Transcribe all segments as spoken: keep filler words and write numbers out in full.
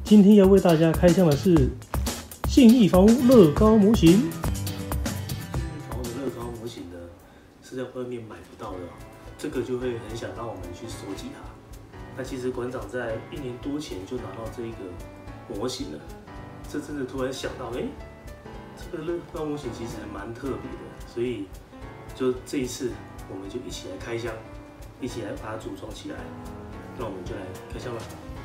今天要为大家开箱的是信义房屋乐高模型。信义房屋的乐高模型呢，是在外面买不到的、哦，这个就会很想让我们去收集它。那其实馆长在一年多前就拿到这一个模型了，这真的突然想到，哎、欸，这个乐高模型其实蛮特别的，所以就这一次我们就一起来开箱，一起来把它组装起来。那我们就来开箱吧。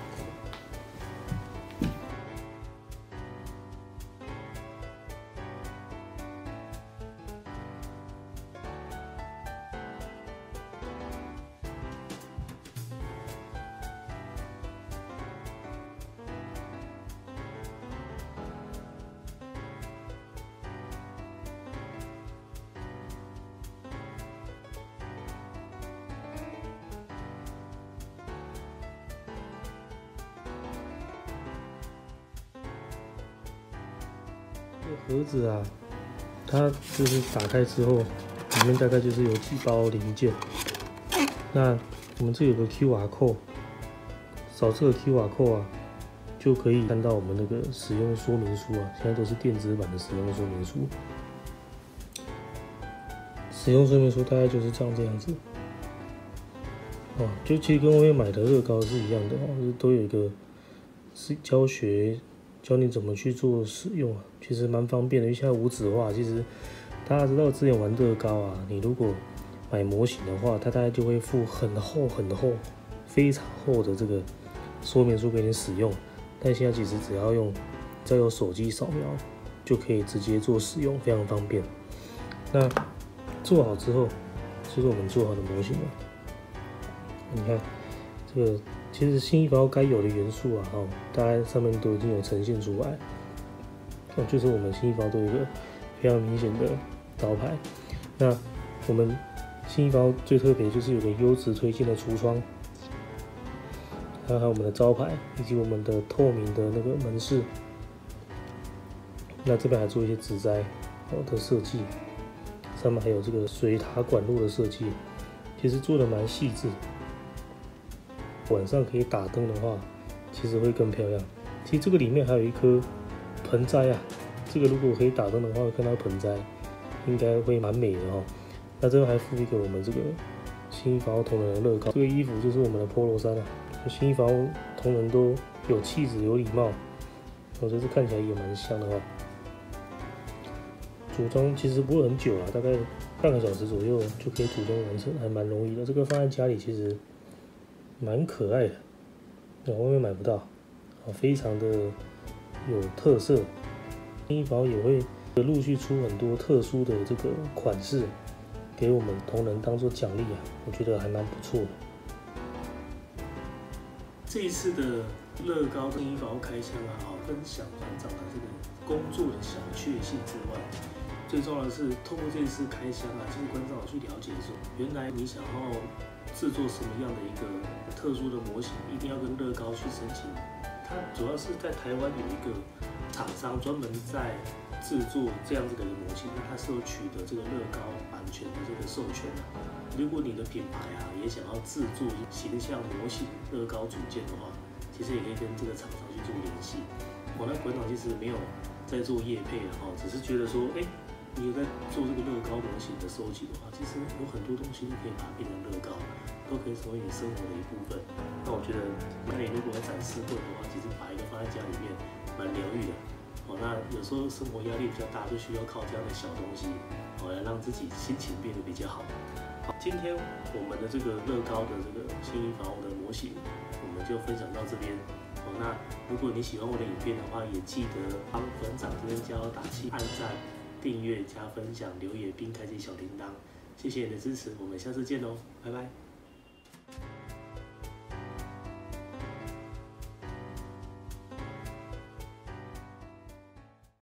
这个盒子啊，它就是打开之后，里面大概就是有几包零件。那我们这有个 Q R code， 扫这个 Q R code 啊，就可以看到我们那个使用说明书啊。现在都是电子版的使用说明书。使用说明书大概就是长这样子。哦，就其实跟外面买的乐高是一样的哦，就是都有一个是教学。教你怎么去做使用啊，其实蛮方便的。因为现在无纸化，其实大家知道之前玩乐高啊，你如果买模型的话，它大概就会附很厚很厚、非常厚的这个说明书给你使用。但现在其实只要用，只要有手机扫描，就可以直接做使用，非常方便。那做好之后，就是我们做好的模型了。你看这个。其实信义房屋该有的元素啊，哦，大概上面都已经有呈现出来。哦，就是我们信义房屋都有一个非常明显的招牌。那我们信义房屋最特别就是有个优质推荐的橱窗，还有还有我们的招牌，以及我们的透明的那个门市。那这边还做一些植栽哦的设计，上面还有这个水塔管路的设计，其实做的蛮细致。晚上可以打灯的话，其实会更漂亮。其实这个里面还有一颗盆栽啊，这个如果可以打灯的话，看到盆栽应该会蛮美的哦。那这边还附一个我们这个信义房屋同仁的乐高，这个衣服就是我们的 polo 衫啊。信义房屋同仁都有气质、有礼貌，我觉得看起来也蛮像的哦。组装其实不会很久啊，大概半个小时左右就可以组装完成，还蛮容易的。这个放在家里其实蛮可爱的，我外面买不到，非常的有特色。信义房屋也会陆续出很多特殊的这个款式，给我们同仁当做奖励啊，我觉得还蛮不错的。这一次的乐高信义房屋开箱啊，分享馆长的这个工作的小确幸之外，最重要的是透过这一次开箱啊，其实馆长有去了解说，原来你想要制作什么样的一个特殊的模型，一定要跟乐高去申请。它主要是在台湾有一个厂商专门在制作这样子的一个模型，那它是有取得这个乐高版权的这个授权的。如果你的品牌啊也想要制作形象模型乐高组件的话，其实也可以跟这个厂商去做联系。我那馆长其实没有在做业配的哈，只是觉得说，哎、欸，你有在做这个乐高模型的收集的话，其实有很多东西都可以把它变成乐高。都可以成为你生活的一部分。那我觉得，那你如果要展示柜的话，其实把一个放在家里面，蛮疗愈的。哦，那有时候生活压力比较大，就需要靠这样的小东西，哦，来让自己心情变得比较好。好，今天我们的这个乐高的这个信义房屋的模型，我们就分享到这边。哦，那如果你喜欢我的影片的话，也记得帮馆长这边加油打气，按赞、订阅、加分享、留言，并开启小铃铛。谢谢你的支持，我们下次见喽，拜拜。